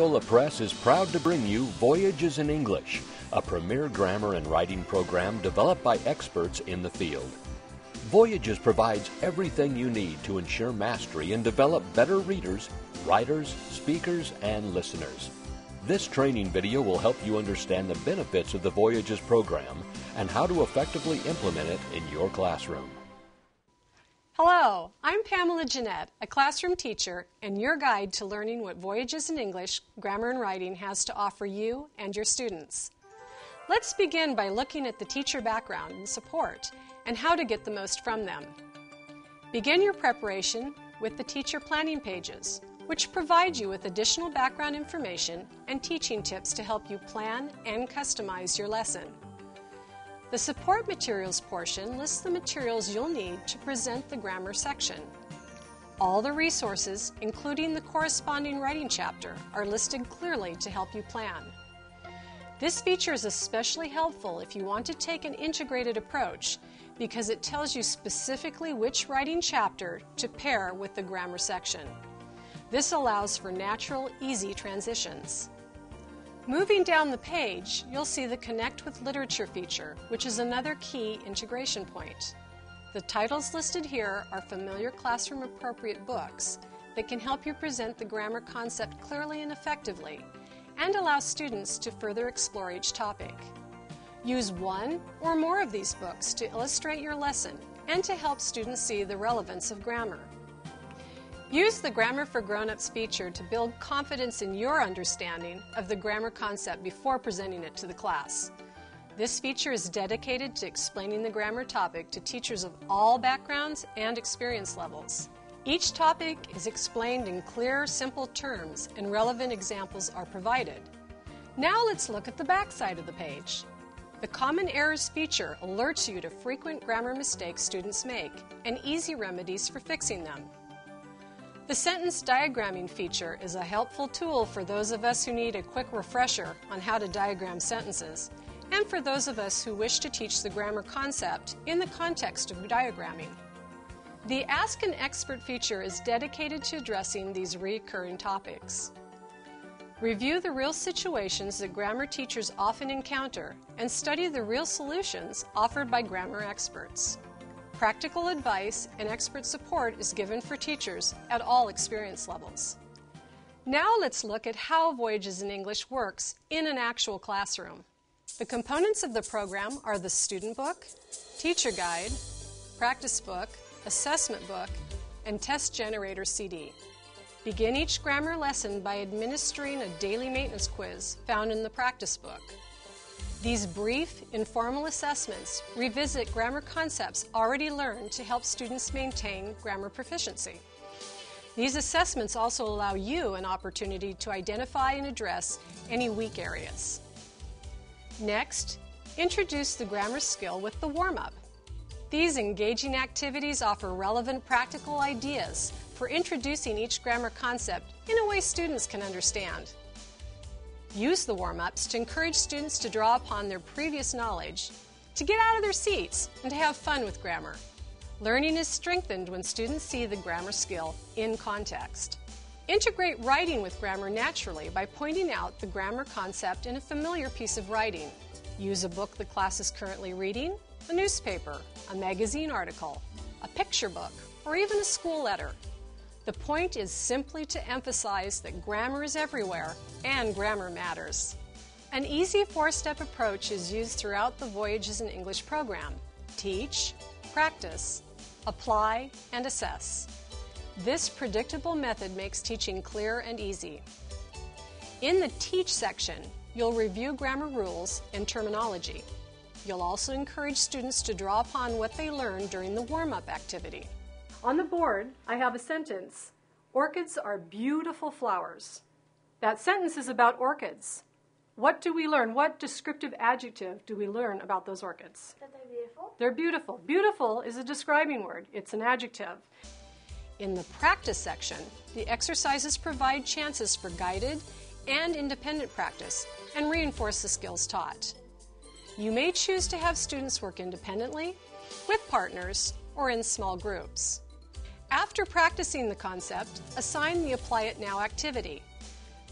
Loyola Press is proud to bring you Voyages in English, a premier grammar and writing program developed by experts in the field. Voyages provides everything you need to ensure mastery and develop better readers, writers, speakers, and listeners. This training video will help you understand the benefits of the Voyages program and how to effectively implement it in your classroom. Hello, I'm Pamela Jeanette, a classroom teacher and your guide to learning what Voyages in English, Grammar and Writing has to offer you and your students. Let's begin by looking at the teacher background and support and how to get the most from them. Begin your preparation with the teacher planning pages, which provide you with additional background information and teaching tips to help you plan and customize your lesson. The support materials portion lists the materials you'll need to present the grammar section. All the resources, including the corresponding writing chapter, are listed clearly to help you plan. This feature is especially helpful if you want to take an integrated approach because it tells you specifically which writing chapter to pair with the grammar section. This allows for natural, easy transitions. Moving down the page, you'll see the Connect with Literature feature, which is another key integration point. The titles listed here are familiar classroom-appropriate books that can help you present the grammar concept clearly and effectively and allow students to further explore each topic. Use one or more of these books to illustrate your lesson and to help students see the relevance of grammar. Use the Grammar for Grown-ups feature to build confidence in your understanding of the grammar concept before presenting it to the class. This feature is dedicated to explaining the grammar topic to teachers of all backgrounds and experience levels. Each topic is explained in clear, simple terms, and relevant examples are provided. Now let's look at the back side of the page. The Common Errors feature alerts you to frequent grammar mistakes students make and easy remedies for fixing them. The Sentence Diagramming feature is a helpful tool for those of us who need a quick refresher on how to diagram sentences, and for those of us who wish to teach the grammar concept in the context of diagramming. The Ask an Expert feature is dedicated to addressing these recurring topics. Review the real situations that grammar teachers often encounter and study the real solutions offered by grammar experts. Practical advice and expert support is given for teachers at all experience levels. Now let's look at how Voyages in English works in an actual classroom. The components of the program are the student book, teacher guide, practice book, assessment book, and test generator CD. Begin each grammar lesson by administering a daily maintenance quiz found in the practice book. These brief, informal assessments revisit grammar concepts already learned to help students maintain grammar proficiency. These assessments also allow you an opportunity to identify and address any weak areas. Next, introduce the grammar skill with the warm-up. These engaging activities offer relevant practical ideas for introducing each grammar concept in a way students can understand. Use the warm-ups to encourage students to draw upon their previous knowledge, to get out of their seats, and to have fun with grammar. Learning is strengthened when students see the grammar skill in context. Integrate writing with grammar naturally by pointing out the grammar concept in a familiar piece of writing. Use a book the class is currently reading, a newspaper, a magazine article, a picture book, or even a school letter. The point is simply to emphasize that grammar is everywhere and grammar matters. An easy four-step approach is used throughout the Voyages in English program. Teach, practice, apply, and assess. This predictable method makes teaching clear and easy. In the Teach section, you'll review grammar rules and terminology. You'll also encourage students to draw upon what they learned during the warm-up activity. On the board, I have a sentence. Orchids are beautiful flowers. That sentence is about orchids. What do we learn? What descriptive adjective do we learn about those orchids? That they're beautiful. They're beautiful. Beautiful is a describing word. It's an adjective. In the practice section, the exercises provide chances for guided and independent practice and reinforce the skills taught. You may choose to have students work independently, with partners, or in small groups. After practicing the concept, assign the Apply It Now activity.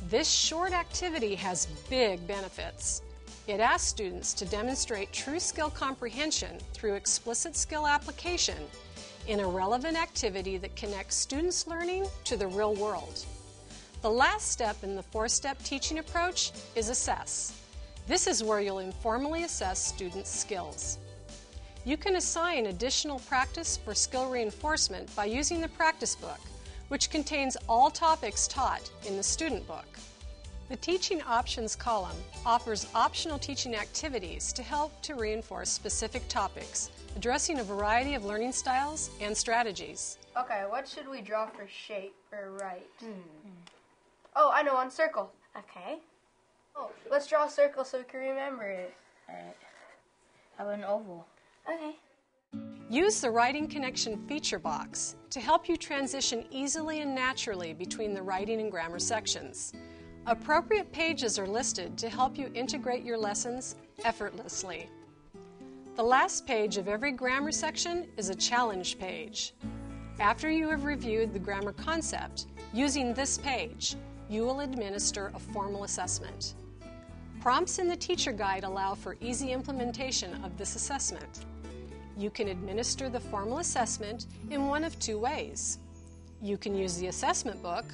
This short activity has big benefits. It asks students to demonstrate true skill comprehension through explicit skill application in a relevant activity that connects students' learning to the real world. The last step in the four-step teaching approach is assess. This is where you'll informally assess students' skills. You can assign additional practice for skill reinforcement by using the practice book, which contains all topics taught in the student book. The Teaching Options column offers optional teaching activities to help to reinforce specific topics, addressing a variety of learning styles and strategies. Okay, what should we draw for shape or write? Oh, I know, on circle. Okay. Oh, let's draw a circle so we can remember it. Alright. How about an oval? Okay. Use the Writing Connection feature box to help you transition easily and naturally between the writing and grammar sections. Appropriate pages are listed to help you integrate your lessons effortlessly. The last page of every grammar section is a challenge page. After you have reviewed the grammar concept, using this page, you will administer a formal assessment. Prompts in the teacher guide allow for easy implementation of this assessment. You can administer the formal assessment in one of two ways. You can use the assessment book,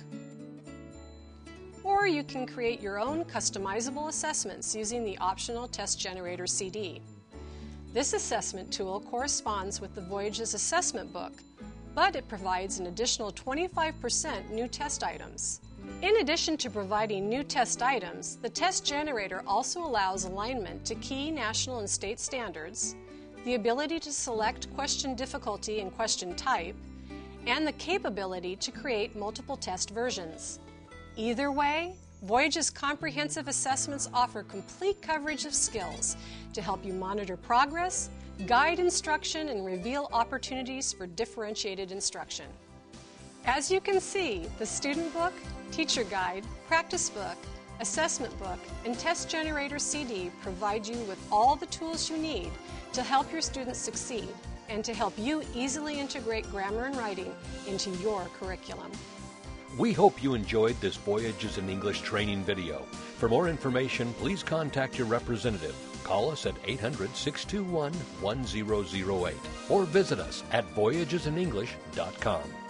or you can create your own customizable assessments using the optional Test Generator CD. This assessment tool corresponds with the Voyages assessment book, but it provides an additional 25% new test items. In addition to providing new test items, the Test Generator also allows alignment to key national and state standards, the ability to select question difficulty and question type, and the capability to create multiple test versions. Either way, Voyage's comprehensive assessments offer complete coverage of skills to help you monitor progress, guide instruction, and reveal opportunities for differentiated instruction. As you can see, the student book, teacher guide, practice book, assessment book, and Test Generator CD provide you with all the tools you need to help your students succeed and to help you easily integrate grammar and writing into your curriculum. We hope you enjoyed this Voyages in English training video. For more information, please contact your representative. Call us at 800-621-1008 or visit us at voyagesinenglish.com.